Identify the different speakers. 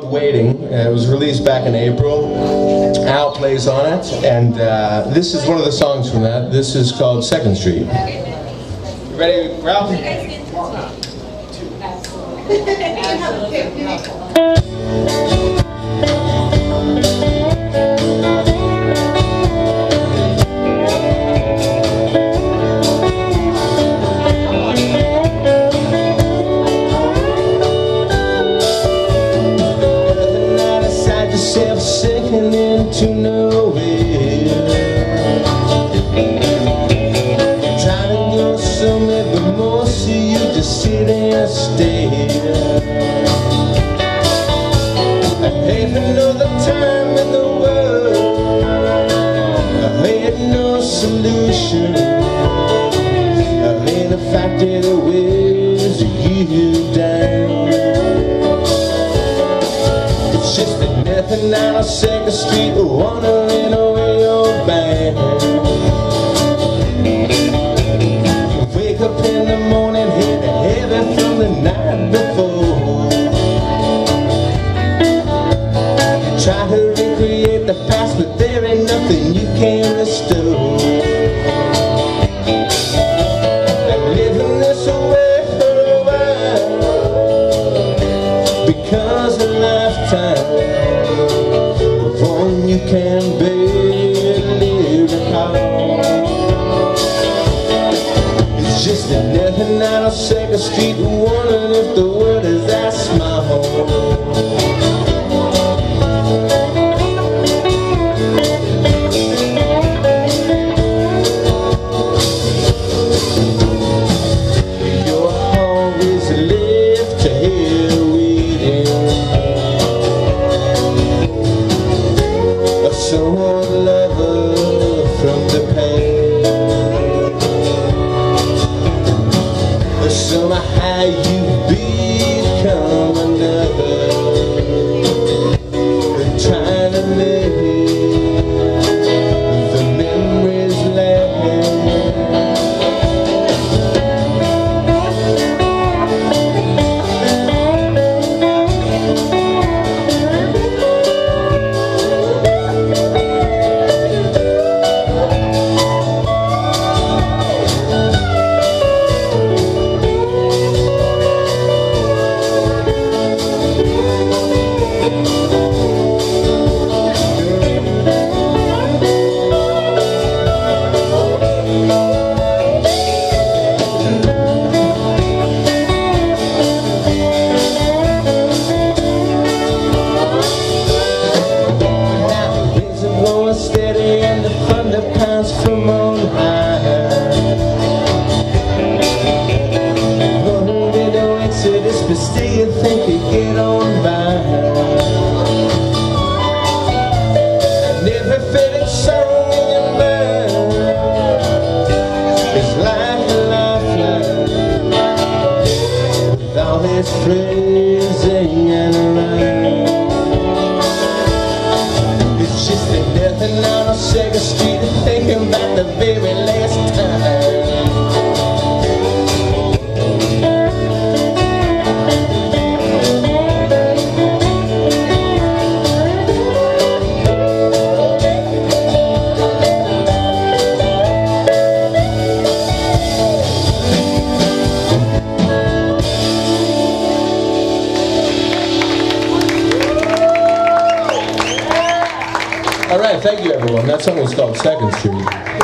Speaker 1: called Waiting. It was released back in April. Al plays on it, and this is one of the songs from that. This is called Second Street. You ready, Ralph?
Speaker 2: Sinking into nowhere, trying to go somewhere, but most of you just sit and stare. I had another time in the world, I had no solution. I had the fact that it wears you down. It's just that nothing out of Second Street, wandering away your band. Wake up in the morning, head heavy from the night before. You try to recreate the past, but there ain't nothing you can restore. I'm living this away for a while, because a lifetime you can barely recall. It's just that nothing out of Second Street, wondering if the world is that small. You're always left to hear waiting. Someone lover from the past. Somehow you become another, trying to make the memories last. Steady and the thunder pounds from on high. Running no exodus, but still you think you get on by. And every fitting song in your mind is like a lifeline, with all its phrasing and rhyme. It's just that nothing out on Second Street, thinking about the very last time.
Speaker 1: All right, thank you everyone. That song was called Second Street.